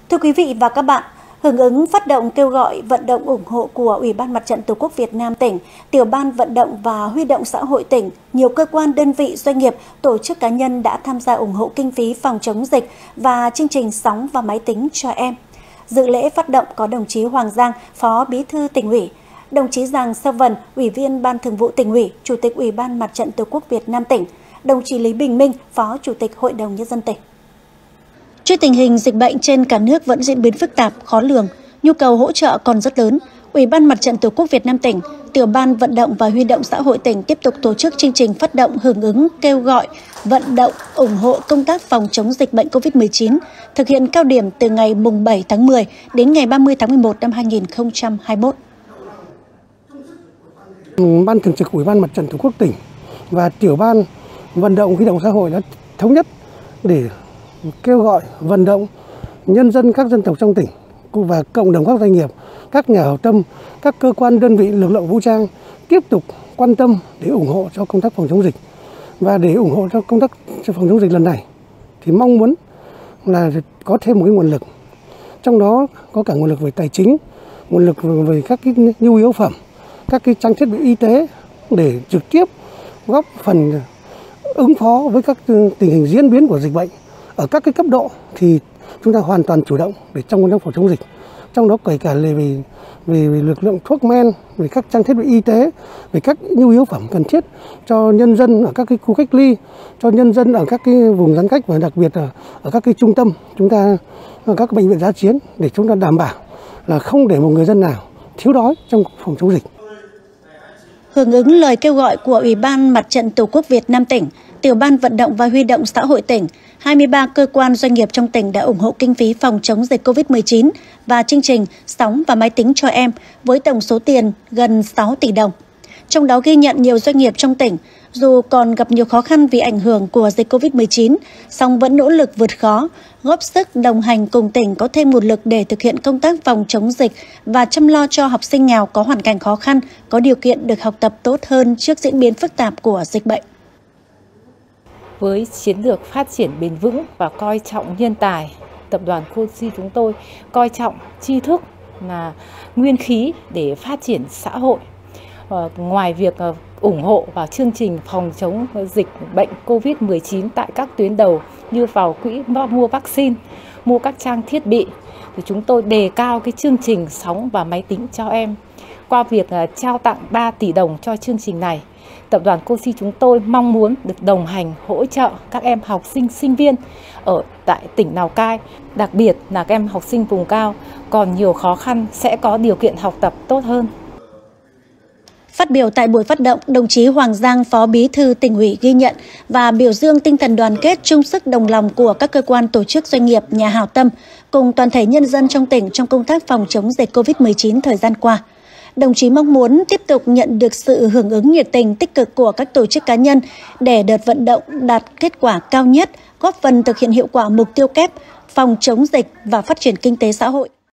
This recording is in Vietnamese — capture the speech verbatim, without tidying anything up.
Thưa quý vị và các bạn, hưởng ứng phát động kêu gọi vận động ủng hộ của Ủy ban Mặt trận Tổ quốc Việt Nam tỉnh, Tiểu ban Vận động và Huy động xã hội tỉnh, nhiều cơ quan, đơn vị, doanh nghiệp, tổ chức cá nhân đã tham gia ủng hộ kinh phí phòng chống dịch và chương trình sóng và máy tính cho em. Dự lễ phát động có đồng chí Hoàng Giang, Phó Bí thư Tỉnh ủy, đồng chí Giàng Sơ Vân, Ủy viên Ban Thường vụ Tỉnh ủy, Chủ tịch Ủy ban Mặt trận Tổ quốc Việt Nam tỉnh, đồng chí Lý Bình Minh, Phó Chủ tịch Hội đồng Nhân dân tỉnh. Trước tình hình dịch bệnh trên cả nước vẫn diễn biến phức tạp, khó lường, nhu cầu hỗ trợ còn rất lớn, Ủy ban Mặt trận Tổ quốc Việt Nam tỉnh, Tiểu ban Vận động và Huy động xã hội tỉnh tiếp tục tổ chức chương trình phát động hưởng ứng kêu gọi vận động ủng hộ công tác phòng chống dịch bệnh Covid mười chín, thực hiện cao điểm từ ngày mùng bảy tháng mười đến ngày ba mươi tháng mười một năm hai nghìn không trăm hai mươi mốt. Ban Thường trực Ủy ban Mặt trận Tổ quốc tỉnh và Tiểu ban Vận động Huy động xã hội đã thống nhất để kêu gọi vận động nhân dân các dân tộc trong tỉnh và cộng đồng các doanh nghiệp, các nhà hảo tâm, các cơ quan đơn vị lực lượng vũ trang tiếp tục quan tâm để ủng hộ cho công tác phòng chống dịch. Và để ủng hộ cho công tác phòng chống dịch lần này thì mong muốn là có thêm một cái nguồn lực, trong đó có cả nguồn lực về tài chính, nguồn lực về các cái nhu yếu phẩm, các cái trang thiết bị y tế để trực tiếp góp phần ứng phó với các tình hình diễn biến của dịch bệnh. Ở các cái cấp độ thì chúng ta hoàn toàn chủ động để trong công tác phòng chống dịch, trong đó kể cả về, về, về lực lượng thuốc men, về các trang thiết bị y tế, về các nhu yếu phẩm cần thiết cho nhân dân ở các cái khu cách ly, cho nhân dân ở các cái vùng giãn cách và đặc biệt ở, ở các cái trung tâm, chúng ta ở các bệnh viện dã chiến để chúng ta đảm bảo là không để một người dân nào thiếu đói trong phòng chống dịch. Hưởng ứng lời kêu gọi của Ủy ban Mặt trận Tổ quốc Việt Nam tỉnh, Tiểu ban Vận động và Huy động xã hội tỉnh, hai mươi ba cơ quan doanh nghiệp trong tỉnh đã ủng hộ kinh phí phòng chống dịch Covid mười chín và chương trình sóng và máy tính cho em với tổng số tiền gần sáu tỷ đồng. Trong đó ghi nhận nhiều doanh nghiệp trong tỉnh, dù còn gặp nhiều khó khăn vì ảnh hưởng của dịch Covid mười chín, song vẫn nỗ lực vượt khó, góp sức đồng hành cùng tỉnh có thêm nguồn lực để thực hiện công tác phòng chống dịch và chăm lo cho học sinh nghèo có hoàn cảnh khó khăn, có điều kiện được học tập tốt hơn trước diễn biến phức tạp của dịch bệnh. Với chiến lược phát triển bền vững và coi trọng nhân tài, tập đoàn Cosi chúng tôi coi trọng tri thức là nguyên khí để phát triển xã hội. Ờ, ngoài việc uh, ủng hộ vào chương trình phòng chống dịch bệnh Covid mười chín tại các tuyến đầu như vào quỹ mua vaccine, mua các trang thiết bị, thì chúng tôi đề cao cái chương trình sóng và máy tính cho em. Qua việc uh, trao tặng ba tỷ đồng cho chương trình này, Tập đoàn Cosi chúng tôi mong muốn được đồng hành hỗ trợ các em học sinh, sinh viên ở tại tỉnh Lào Cai, đặc biệt là các em học sinh vùng cao còn nhiều khó khăn sẽ có điều kiện học tập tốt hơn. Phát biểu tại buổi phát động, đồng chí Hoàng Giang, Phó Bí thư Tỉnh ủy ghi nhận và biểu dương tinh thần đoàn kết, chung sức đồng lòng của các cơ quan, tổ chức, doanh nghiệp, nhà hảo tâm cùng toàn thể nhân dân trong tỉnh trong công tác phòng chống dịch Covid mười chín thời gian qua. Đồng chí mong muốn tiếp tục nhận được sự hưởng ứng nhiệt tình, tích cực của các tổ chức cá nhân để đợt vận động đạt kết quả cao nhất, góp phần thực hiện hiệu quả mục tiêu kép phòng chống dịch và phát triển kinh tế xã hội.